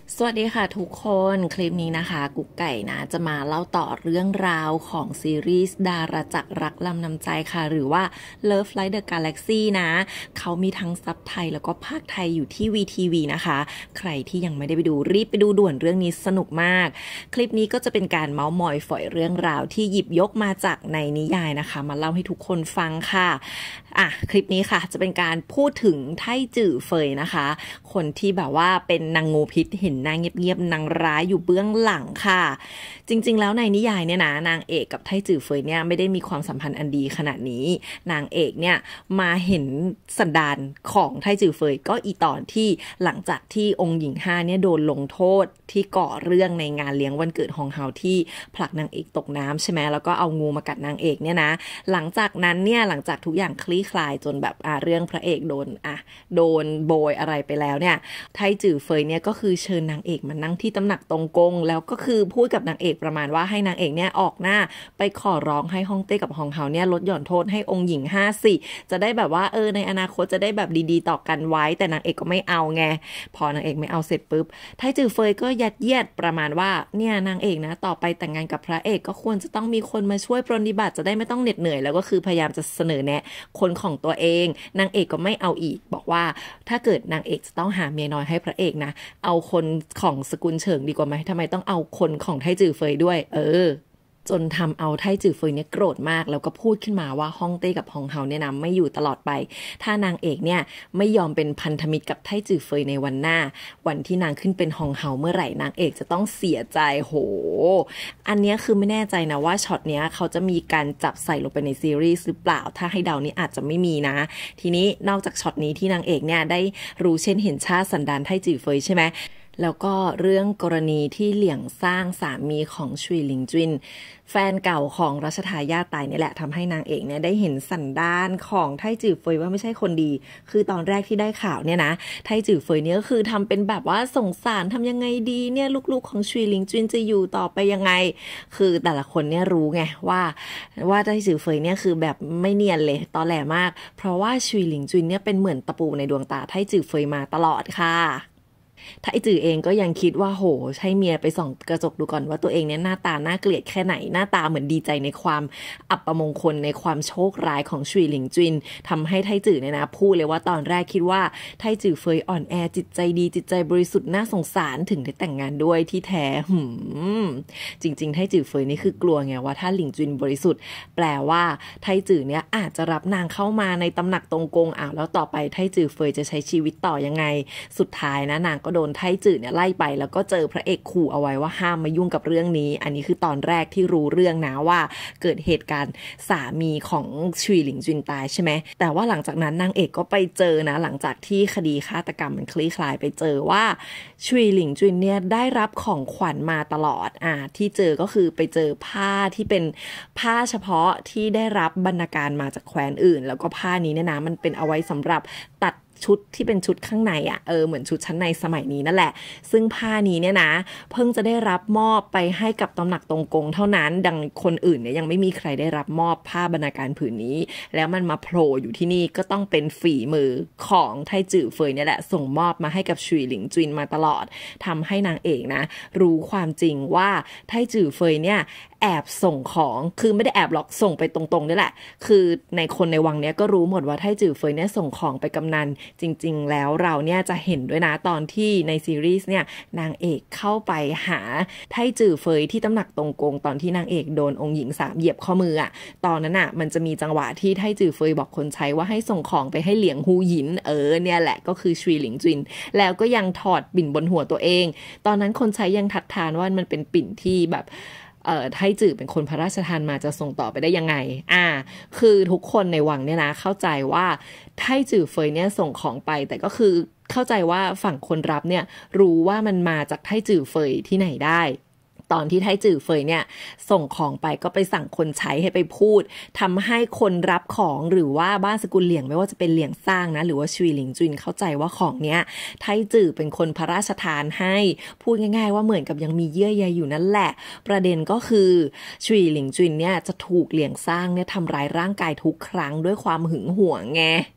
สวัสดีค่ะทุกคนคลิปนี้นะคะกุ๊กไก่นะจะมาเล่าต่อเรื่องราวของซีรีส์ดาราจักรรักลำนำใจค่ะหรือว่า Love Like the Galaxy นะเขามีทั้งซับไทยแล้วก็ภาคไทยอยู่ที่ VTV นะคะใครที่ยังไม่ได้ไปดูรีบไปดูด่วนเรื่องนี้สนุกมากคลิปนี้ก็จะเป็นการเม้ามอยฝอยเรื่องราวที่หยิบยกมาจากในนิยายนะคะมาเล่าให้ทุกคนฟังค่ะคลิปนี้ค่ะจะเป็นการพูดถึงไท่จื่อเฟยนะคะคนที่แบบว่าเป็นนางงูพิษเห็นนางเงียบๆนางร้ายอยู่เบื้องหลังค่ะจริงๆแล้วในนิยายเนี่ยนะนางเอกกับไท่จื่อเฟยเนี่ยไม่ได้มีความสัมพันธ์อันดีขนาดนี้นางเอกเนี่ยมาเห็นสันดานของไท่จื่อเฟยก็อีตอนที่หลังจากที่องค์หญิงห้าเนี่ยโดนลงโทษที่ก่อเรื่องในงานเลี้ยงวันเกิดฮองเฮาที่ผลักนางเอกตกน้ำใช่ไหมแล้วก็เอางูมากัดนางเอกเนี่ยนะหลังจากนั้นเนี่ยหลังจากทุกอย่างคลี่คลายจนแบบเรื่องพระเอกโดนโบยอะไรไปแล้วเนี่ยไท่จื่อเฟยเนี่ยก็คือเชิญนางเอกมานั่งที่ตำหนักตรงกงแล้วก็คือพูดกับนางเอกประมาณว่าให้นางเอกเนี่ยออกหน้าไปขอร้องให้ฮ่องเต้กับฮองเฮาเนี่ยลดหย่อนโทษให้องค์หญิงห้าสิจะได้แบบว่าในอนาคตจะได้แบบดีๆต่อกันไว้แต่นางเอกก็ไม่เอาไงพอนางเอกไม่เอาเสร็จปุ๊บไท่จื่อเฟยก็ยัดเยียดประมาณว่าเนี่ยนางเอกนะต่อไปแต่งงานกับพระเอกก็ควรจะต้องมีคนมาช่วยปรนนิบัติจะได้ไม่ต้องเหน็ดเหนื่อยแล้วก็คือพยายามจะเสนอแนะคนของตัวเองนางเอกก็ไม่เอาอีกบอกว่าถ้าเกิดนางเอกจะต้องหาเมียน้อยให้พระเอกนะเอาคนของสกุลเฉิงดีกว่าไหมทำไมต้องเอาคนของไท่จื่อเฟยด้วยจนทำเอาไท่จื่อเฟยเนี่ยโกรธมากแล้วก็พูดขึ้นมาว่าฮ่องเต้กับฮองเฮาเนี่ยนะไม่อยู่ตลอดไปถ้านางเอกเนี่ยไม่ยอมเป็นพันธมิตรกับไท่จื่อเฟยในวันหน้าวันที่นางขึ้นเป็นฮองเฮาเมื่อไหร่นางเอกจะต้องเสียใจโหอันนี้คือไม่แน่ใจนะว่าช็อตเนี้ยเขาจะมีการจับใส่ลงไปในซีรีส์หรือเปล่าถ้าให้เดานี่อาจจะไม่มีนะทีนี้นอกจากช็อตนี้ที่นางเอกเนี่ยได้รู้เช่นเห็นชาติสันดานไท่จื่อเฟยใช่ไหมแล้วก็เรื่องกรณีที่เหลี่ยงสร้างสามีของชุยหลิงจุนแฟนเก่าของรัชทายาทตายนี่แหละทำให้นางเอกเนี่ยได้เห็นสันดานของไท่จื่อเฟยว่าไม่ใช่คนดีคือตอนแรกที่ได้ข่าวเนี่ยนะไท่จื่อเฟยเนี่ยก็คือทำเป็นแบบว่าสงสารทำยังไงดีเนี่ยลูกๆของชุยหลิงจุนจะอยู่ต่อไปยังไงคือแต่ละคนเนี่ยรู้ไงว่าไท่จื่อเฟยเนี่ยคือแบบไม่เนียนเลยตอแหลมากเพราะว่าชุยหลิงจุนเนี่ยเป็นเหมือนตะปูในดวงตาไท่จื่อเฟยมาตลอดค่ะถ้าไอจือเองก็ยังคิดว่าโหใช่เมียไปส่องกระจกดูก่อนว่าตัวเองเนี่ยหน้าตาน่าเกลียดแค่ไหนหน้าตาเหมือนดีใจในความอัปมงคลในความโชคร้ายของชุยหลิงจุนทำให้ไทจือเนี่ยนะพูดเลยว่าตอนแรกคิดว่าไทจือเฟยอ่อนแอจิตใจดีจิตใจบริสุทธิ์น่าสงสารถึงได้แต่งงานด้วยที่แท้จริงๆไทจือเฟยนี่คือกลัวไงว่าถ้าหลิงจุนบริสุทธิ์แปลว่าไทจือเนี่ยอาจจะรับนางเข้ามาในตำหนักตรงกงแล้วต่อไปไทจือเฟยจะใช้ชีวิตต่อยังไงสุดท้ายนะนางก็โดนไท่จื่อเนี่ยไล่ไปแล้วก็เจอพระเอกขู่เอาไว้ว่าห้ามมายุ่งกับเรื่องนี้อันนี้คือตอนแรกที่รู้เรื่องนะว่าเกิดเหตุการณ์สามีของชุยหลิงจุนตายใช่ไหมแต่ว่าหลังจากนั้นนางเอกก็ไปเจอนะหลังจากที่คดีฆาตกรรมมันคลี่คลายไปเจอว่าชุยหลิงจุนเนี่ยได้รับของขวัญมาตลอดที่เจอก็คือไปเจอผ้าที่เป็นผ้าเฉพาะที่ได้รับบรรณาการมาจากแคว้นอื่นแล้วก็ผ้านี้เนี่ยนะมันเป็นเอาไว้สำหรับตัดชุดที่เป็นชุดข้างในเหมือนชุดชั้นในสมัยนี้นั่นแหละซึ่งผ้านี้เนี่ยนะเพิ่งจะได้รับมอบไปให้กับตำหนักตรงกงเท่านั้นดังคนอื่นเนี่ยยังไม่มีใครได้รับมอบผ้าบรรณาการผืนนี้แล้วมันมาโผล่อยู่ที่นี่ก็ต้องเป็นฝีมือของไทจื่อเฟยเนี่ยแหละส่งมอบมาให้กับชุยหลิงจุนมาตลอดทำให้นางเอกนะรู้ความจริงว่าไทจื่อเฟยเนี่ยแอบส่งของคือไม่ได้แอบหรอกส่งไปตรงๆนี่แหละคือในคนในวังเนี้ยก็รู้หมดว่าไท่จื่อเฟยเนี่ยส่งของไปกำนันจริงๆแล้วเราเนี่ยจะเห็นด้วยนะตอนที่ในซีรีส์เนี่ยนางเอกเข้าไปหาไท่จื่อเฟยที่ตำหนักตรงกงตอนที่นางเอกโดนองค์หญิงสามเหยียบข้อมือตอนนั้นมันจะมีจังหวะที่ไท่จื่อเฟยบอกคนใช้ว่าให้ส่งของไปให้เหลียงฮูหยินเนี่ยแหละก็คือชุยหลิงจุนแล้วก็ยังถอดปิ่นบนหัวตัวเองตอนนั้นคนใช้ยังทักทานว่ามันเป็นปิ่นที่แบบไท่จื่อเป็นคนพระราชทานมาจะส่งต่อไปได้ยังไงคือทุกคนในวังเนี่ยนะเข้าใจว่าไท่จื่อเฟยเนี่ยส่งของไปแต่ก็คือเข้าใจว่าฝั่งคนรับเนี่ยรู้ว่ามันมาจากไท่จื่อเฟยที่ไหนได้ตอนที่ไท่จื่อเฟยเนี่ยส่งของไปก็ไปสั่งคนใช้ให้ไปพูดทำให้คนรับของหรือว่าบ้านสกุลเหลียงไม่ว่าจะเป็นเหลียงสร้างนะหรือว่าชุยหลิงจุนเข้าใจว่าของเนี้ยไท่จื่อเป็นคนพระราชทานให้พูดง่ายๆว่าเหมือนกับยังมีเยื่อใยอยู่นั่นแหละประเด็นก็คือชุยหลิงจุนเนี่ยจะถูกเหลียงสร้างเนี่ยทำร้ายร่างกายทุกครั้งด้วยความหึงหวงไง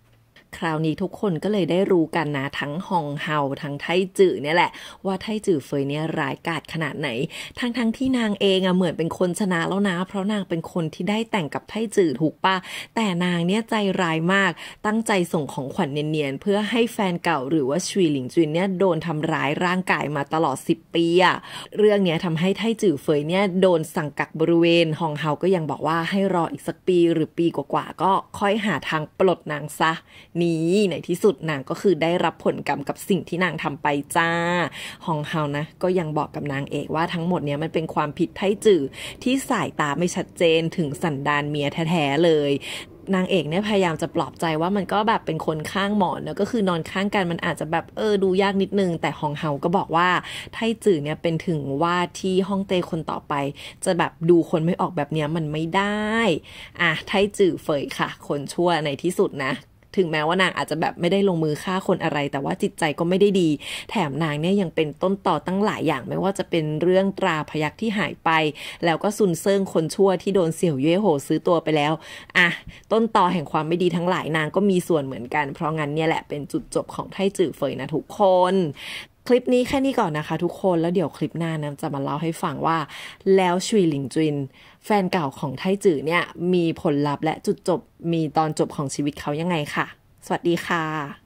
คราวนี้ทุกคนก็เลยได้รู้กันนะทั้งฮองเฮาทั้งไทจื่อเนี่ยแหละว่าไทจื่อเฟยเนี่ยร้ายกาจขนาดไหนทั้งที่นางเองเหมือนเป็นคนชนะแล้วนะเพราะนางเป็นคนที่ได้แต่งกับไทจื่อถูกปะแต่นางเนี่ยใจร้ายมากตั้งใจส่งของขวัญเนียนๆเพื่อให้แฟนเก่าหรือว่าชุยหลิงจุนเนี่ยโดนทำร้ายร่างกายมาตลอด10 ปีเรื่องเนี้ยทำให้ไทจื่อเฟยเนี่ยโดนสั่งกักบริเวณฮองเฮาก็ยังบอกว่าให้รออีกสักปีหรือปีกว่าๆก็ค่อยหาทางปลดนางซะนี้ในที่สุดนางก็คือได้รับผลกรรมกับสิ่งที่นางทำไปจ้าฮองเฮานะก็ยังบอกกับนางเอกว่าทั้งหมดเนี้ยมันเป็นความผิดไทจื่อที่สายตาไม่ชัดเจนถึงสันดานเมียแท้ๆเลยนางเอกเนี่ยพยายามจะปลอบใจว่ามันก็แบบเป็นคนข้างหมอนแล้วก็คือนอนข้างกันมันอาจจะแบบดูยากนิดนึงแต่ฮองเฮาก็บอกว่าไทจื่อเนี่ยเป็นถึงว่าที่ฮ่องเต้คนต่อไปจะแบบดูคนไม่ออกแบบเนี้ยมันไม่ได้ไทจื่อเฟยค่ะคนชั่วในที่สุดนะถึงแม้ว่านางอาจจะแบบไม่ได้ลงมือฆ่าคนอะไรแต่ว่าจิตใจก็ไม่ได้ดีแถมนางเนี่ยยังเป็นต้นต่อตั้งหลายอย่างไม่ว่าจะเป็นเรื่องตราพยัคฆ์ที่หายไปแล้วก็ซุนเซิงคนชั่วที่โดนเสี่ยวเย่โหซื้อตัวไปแล้วต้นต่อแห่งความไม่ดีทั้งหลายนางก็มีส่วนเหมือนกันเพราะงั้นเนี่ยแหละเป็นจุดจบของไทจื่อเฟยนะทุกคนคลิปนี้แค่นี้ก่อนนะคะทุกคนแล้วเดี๋ยวคลิปหน้านะจะมาเล่าให้ฟังว่าแล้วชุยหลิงจุนแฟนเก่าของไทจื่อเนี่ยมีผลลัพธ์และจุดจบมีตอนจบของชีวิตเขายังไงค่ะสวัสดีค่ะ